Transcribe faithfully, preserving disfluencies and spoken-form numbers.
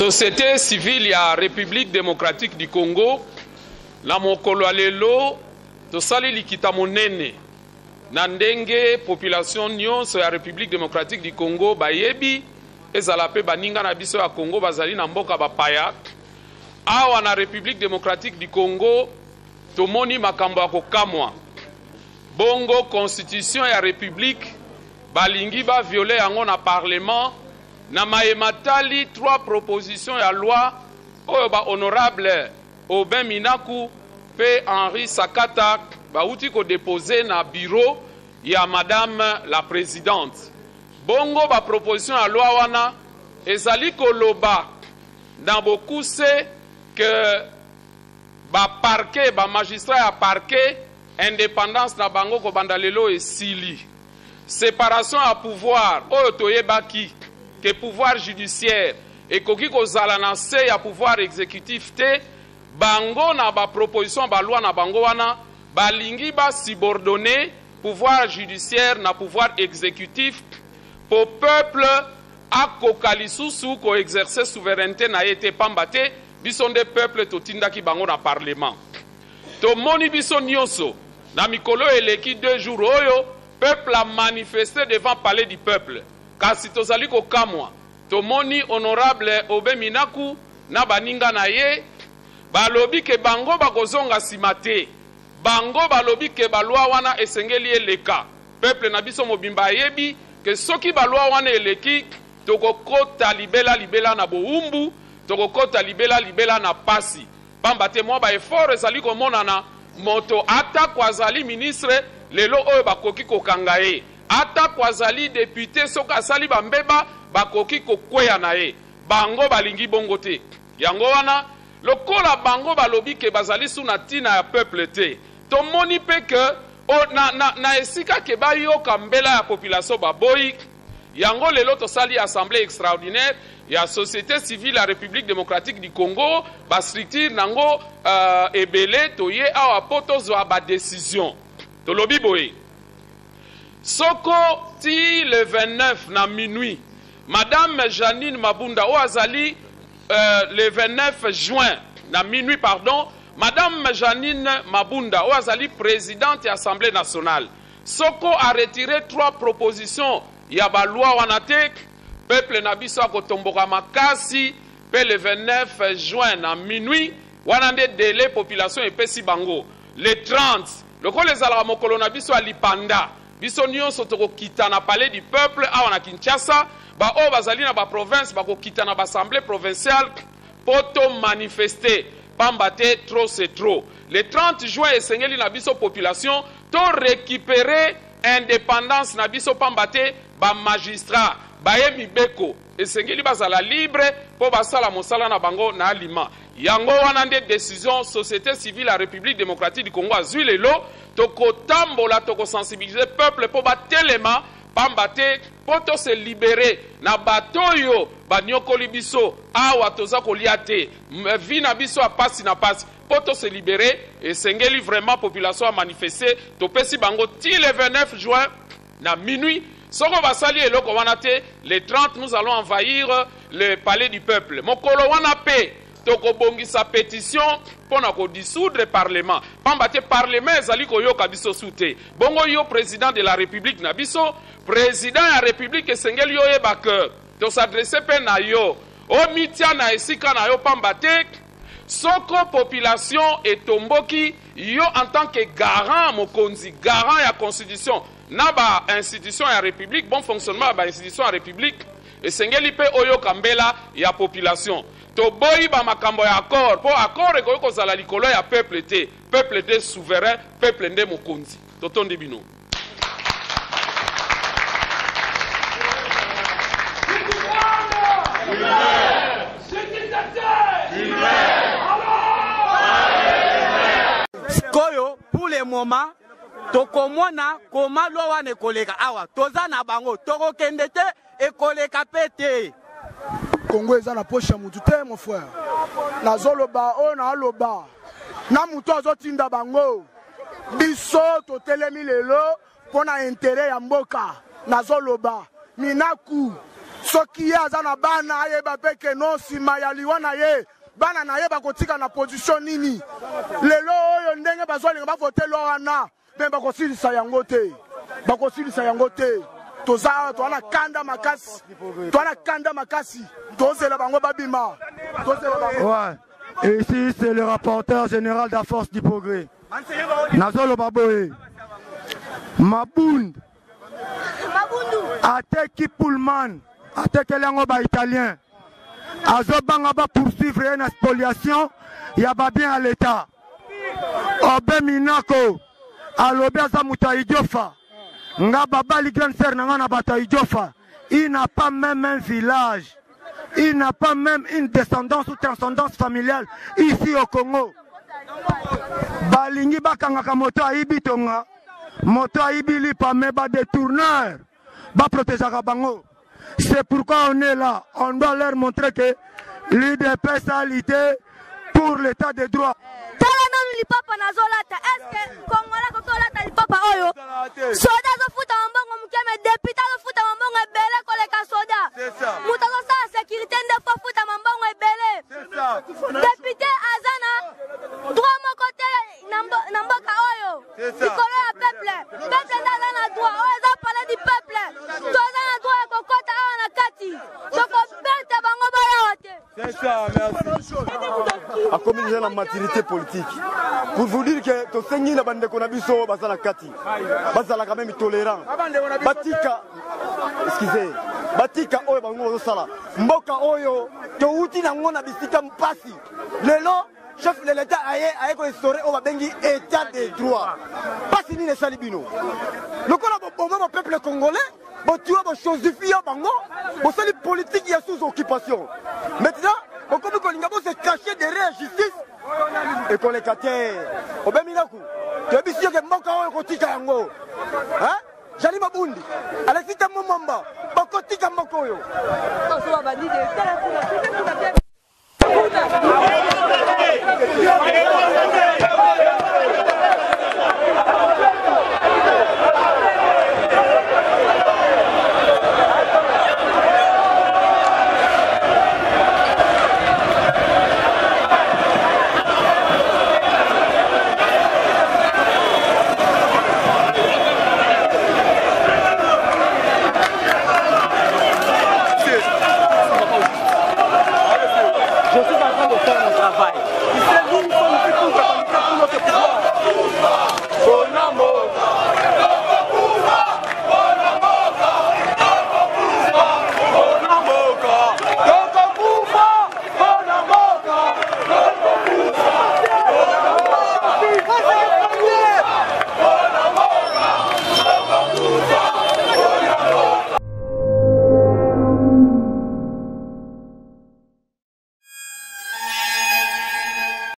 Société civile ya République démocratique du Congo na mokolo lelo tosali likita monene na ndenge population nyonso ya République démocratique du Congo bayebi ezala pe baninga na biso ya Congo bazali na mboka bapaya awa na République démocratique du Congo tomoni makambo ya kokamwa bongo constitution ya République balingi ba violer yango na parlement na maematali trois propositions ya loi oyo ba honorable Aubin Minaku pe Henri Sakata bauti ko déposer na bureau ya madame la présidente. Bongo ba proposition ya loi wana ezali koloba dans beaucoup c'est que ba parquet ba magistrat ya parquet indépendance na bango ko bandalelo esili. Séparation à pouvoir oyo toyebaki que pouvoir judiciaire et koki kozala na se ya pouvoir exécutif te bango na ba proposition ba loi na bango wana balingi ba subordonner pouvoir judiciaire na pouvoir exécutif pour peuple akokali susu ko exercer souveraineté na été pambate biso nde peuple totindaki bango na parlement to moni biso nyonso na mikolo eleki deux jours oyo peuple a manifesté devant palais du peuple kasi tozali kokamwa tomoni honorable Aubin Minaku na baninga na ye balobi ke bango bakozonga simate bango balobi ke balwa wana esengeli eleka peuple na biso mobimba yebi ke soki balwa wana eleki tokokota libela libela na boumbu tokokota libela libela na pasi pamba te mwa ba effort ezali komonana moto ata kwazali ministre lelo oyo bakoki kokanga ye ata kwazali député soka sali bambeba bakoki kokweya na ye bango balingi bongo te yango wana lokola bango balobi ke bazali suna tina ya peuple te tomoni pe ke o, na, na, na esika ke bayoka mbela ya population baboyi yango lelo tosali assemblée extraordinaire ya société civile ya République démocratique du Congo ba structure nango uh, ebele toye awa poto zwa ba décision tolobi boye soko ti le vingt-neuf na minuit madame Janine Mabunda o azali euh, le vingt-neuf juin na minuit pardon madame Janine Mabunda o azali présidente de l'Assemblée nationale soko a retiré trois propositions ya ba loi wana te peuple na biso akotomboka makasi pe le vingt-neuf juin na minuit wana nde délai population epesi bango le trente lokola ezalaka mokolo na biso alipanda biso nyonso tokokita na palais du peuple awa na Kinshasa ba oyo bazali na ba province bakokita na ba assemblée provinciale poto manifester pamba te trop c'est trop le trente juin esengeli na biso population to récupérer indépendance na biso pamba te ba magistrat baye mibeko esengeli bazala libre po basala mosala na bango na alima yango wana nde décision société civile la République démocratique du Congo azwi lelo tokotambola tokosensibiliser peuple po batelema pamba te po to se libérer na bato oyo banyokoli biso awa toza kolia te vi na biso apasi na pasi po to se libérer esengeli vraiment population a manifester topesi bango ti le vingt-neuf juin na minuit soko basali eloko wana te le trente nous allons envahir le palais du peuple mokolo wana pe tokobongisa pétition pona ko dissoudre parlement pamba te parlement ezali koyoka biso sute bongo yo président de la république na biso président ya république esengeli yo yeba ke to s'adresser pe na yo o mitia na esika na yo pamba te soko population etomboki yo en tant que garant mokonzi garant ya constitution na ba institution ya république bon fonctionnement ba institution ya république esengeli pe oyo kambela ya population to boyi ba makambo ya accord po accord ekoki kozala likolo ya peuple te peuple te souverain peuple nde mokonzi totondi bino koyo pour le moment tokomona koma lo wana ekoleka awa toza na bango tokokende te ekoleka pe te Congo eza na poche ya mutu te mon frère nazoloba oyo naaloba na mutu azotinda bango biso totelemi lelo mpona intere ya mboka nazoloba Minaku soki ye aza na bana ayeba mpe ke no nsima ya liwa na ye bana na ye bakotika na position nini lelo oyo ndenge bazolinga bavote lo wana mpe bakosilisa yango te bakosilisa yango te toza toana kanda makasi toana kanda makasi tozela bango babima tozela bango. Ouais. Et ici c'est le rapporteur général de la force du progrès Nazolo Baboé Mabund Ateki Pullman Ateki Langoba italien Azobanga ba poursuivre une spoliation yaba bien à l'état Obe Minako Alobe Azamuta Idiofa Nga Baba li grande sœur nanga na bata Idiofa. Il n'a pas même un village. Il n'a pas même une descendance ou transcendance familiale ici au Congo. Balingi bakangaka moto aibi tonga. Moto aibi li pa me ba détourneur. Ba protéger bango. C'est pourquoi on est là. On doit leur montrer que l'U D P S a lutté pour l'état de droit. Lipapa na zolata eske kongola ko tolata lipapa oyo soda zo futa mbongo mukeme député zo futa mbongo ebele koleka soda muta zo sa sécurité ndefo futa mbongo ebele député azana droit mon côté na mboka oyo ikolo ya peuple peuple ndaza na droit oyo za parler du peuple toza na droit ko kota awa na kati toko bete bango bayote. C'est ça, merci. A communiquer la maturité politique. Pour vous dire que to sengi na bande ko na biso bazala kati. Bazala quand même tolérant. Batika. Excusez. Batika oyo bango zo sala. Mboka oyo to uti na ngona bisika mpasi. Lelo chef de l'état aye aye ko restaurer o babengi état de droit. Pasi ni ne salibino. Lokola bo bomba peuple congolais. Bon, tu vois, bon, chosifier bango, bon, c'est une politique qui est sous occupation. Maintenant, on comme qu'on se cacher derrière la justice et qu'on les cater. Au ben minaku, tu as vu sûr que Moka est kotika yango. Hein? Jali Mabundi, allez si t'as mon mamba, pas kotika Mokoyo. Non,